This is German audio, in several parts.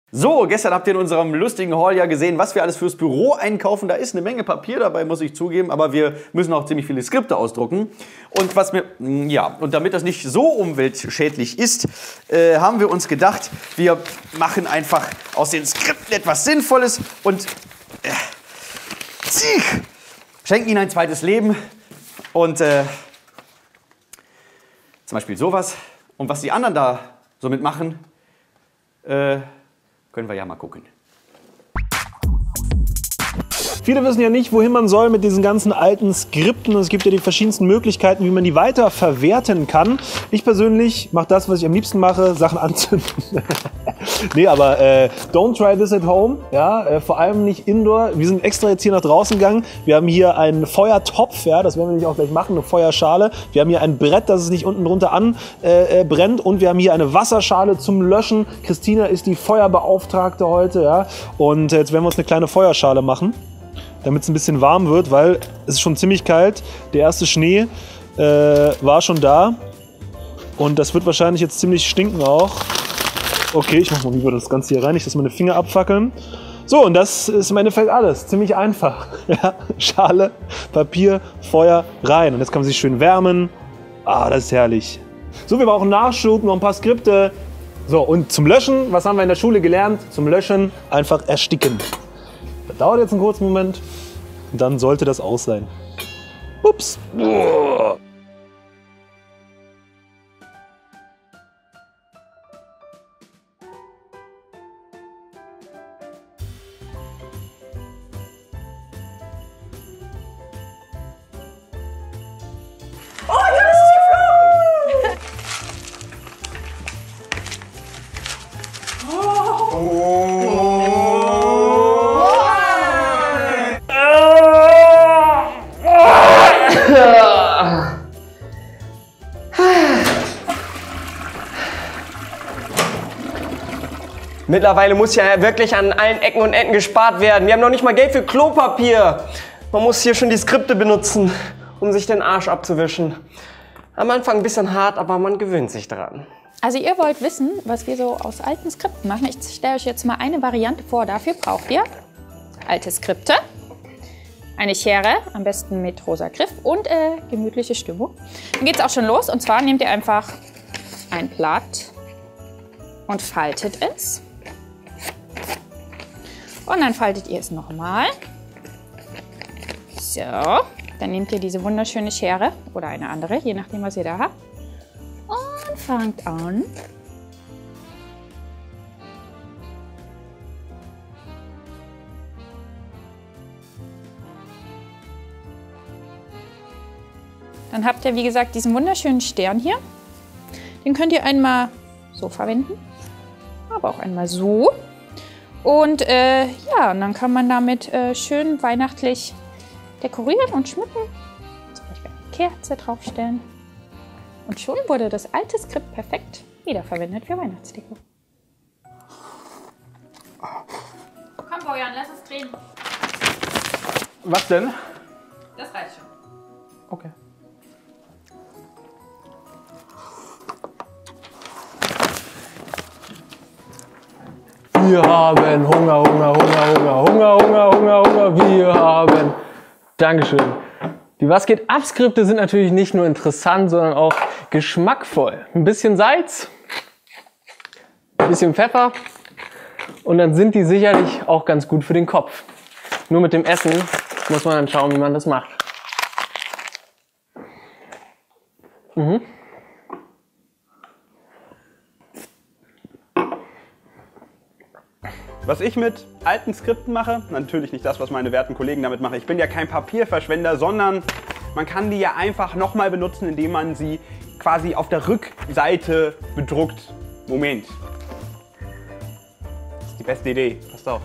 So, gestern habt ihr in unserem lustigen Haul ja gesehen, was wir alles fürs Büro einkaufen. Da ist eine Menge Papier dabei, muss ich zugeben, aber wir müssen auch ziemlich viele Skripte ausdrucken. Und und damit das nicht so umweltschädlich ist, haben wir uns gedacht, wir machen einfach aus den Skripten etwas Sinnvolles und schenken ihnen ein zweites Leben. Und zum Beispiel sowas. Und was die anderen da so mitmachen, können wir ja mal gucken. Viele wissen ja nicht, wohin man soll mit diesen ganzen alten Skripten. Es gibt ja die verschiedensten Möglichkeiten, wie man die weiter verwerten kann. Ich persönlich mache das, was ich am liebsten mache, Sachen anzünden. Nee, aber don't try this at home. Ja, vor allem nicht indoor. Wir sind extra jetzt hier nach draußen gegangen. Wir haben hier einen Feuertopf, ja, das werden wir nämlich auch gleich machen, eine Feuerschale. Wir haben hier ein Brett, dass es nicht unten drunter brennt. Und wir haben hier eine Wasserschale zum Löschen. Christina ist die Feuerbeauftragte heute. Ja. Und jetzt werden wir uns eine kleine Feuerschale machen, damit es ein bisschen warm wird, weil es ist schon ziemlich kalt. Der erste Schnee war schon da und das wird wahrscheinlich jetzt ziemlich stinken auch. Okay, ich mach mal lieber das Ganze hier rein, nicht, dass meine Finger abfackeln. So, und das ist im Endeffekt alles. Ziemlich einfach. Ja, Schale, Papier, Feuer, rein. Und jetzt kann man sich schön wärmen. Ah, das ist herrlich. So, wir brauchen Nachschub, noch ein paar Skripte. So, und zum Löschen, was haben wir in der Schule gelernt? Zum Löschen einfach ersticken. Das dauert jetzt einen kurzen Moment und dann sollte das aus sein. Ups. Mittlerweile muss ja wirklich an allen Ecken und Enden gespart werden. Wir haben noch nicht mal Geld für Klopapier. Man muss hier schon die Skripte benutzen, um sich den Arsch abzuwischen. Am Anfang ein bisschen hart, aber man gewöhnt sich dran. Also ihr wollt wissen, was wir so aus alten Skripten machen. Ich stelle euch jetzt mal eine Variante vor. Dafür braucht ihr alte Skripte, eine Schere, am besten mit rosa Griff und gemütliche Stimmung. Dann geht es auch schon los. Und zwar nehmt ihr einfach ein Blatt und faltet es. Und dann faltet ihr es nochmal. So, dann nehmt ihr diese wunderschöne Schere oder eine andere, je nachdem, was ihr da habt. Und fangt an. Dann habt ihr, wie gesagt, diesen wunderschönen Stern hier. Den könnt ihr einmal so verwenden, aber auch einmal so. Und ja, und dann kann man damit schön weihnachtlich dekorieren und schmücken. Zum Beispiel eine Kerze draufstellen. Und schon wurde das alte Skript perfekt wiederverwendet für Weihnachtsdeko. Komm, Bojan, lass es drehen. Was denn? Das reicht schon. Okay. Wir haben Hunger, Hunger, Hunger, Hunger, Hunger, Hunger, Hunger, Hunger. Wir haben... Dankeschön. Die Was geht ab Skripte sind natürlich nicht nur interessant, sondern auch geschmackvoll. Ein bisschen Salz, ein bisschen Pfeffer und dann sind die sicherlich auch ganz gut für den Kopf. Nur mit dem Essen muss man dann schauen, wie man das macht. Was ich mit alten Skripten mache, natürlich nicht das, was meine werten Kollegen damit machen. Ich bin ja kein Papierverschwender, sondern man kann die ja einfach nochmal benutzen, indem man sie quasi auf der Rückseite bedruckt. Moment. Das ist die beste Idee. Passt auf.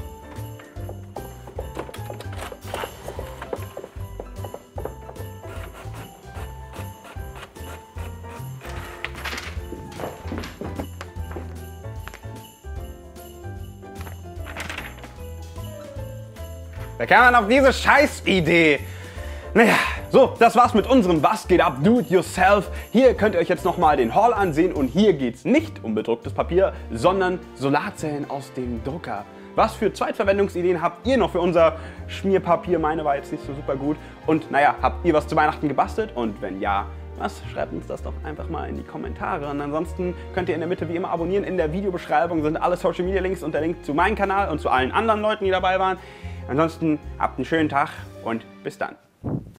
Wer kam man auf diese Scheißidee? Naja, So, das war's mit unserem Was geht ab Do-it-yourself. Hier könnt ihr euch jetzt nochmal den Haul ansehen und hier geht's nicht um bedrucktes Papier, sondern Solarzellen aus dem Drucker. Was für Zweitverwendungsideen habt ihr noch für unser Schmierpapier? Meine war jetzt nicht so super gut. Und naja, habt ihr was zu Weihnachten gebastelt? Und wenn ja, was? Schreibt uns das doch einfach mal in die Kommentare. Und ansonsten könnt ihr in der Mitte wie immer abonnieren. In der Videobeschreibung sind alle Social Media Links und der Link zu meinem Kanal und zu allen anderen Leuten, die dabei waren. Ansonsten habt einen schönen Tag und bis dann.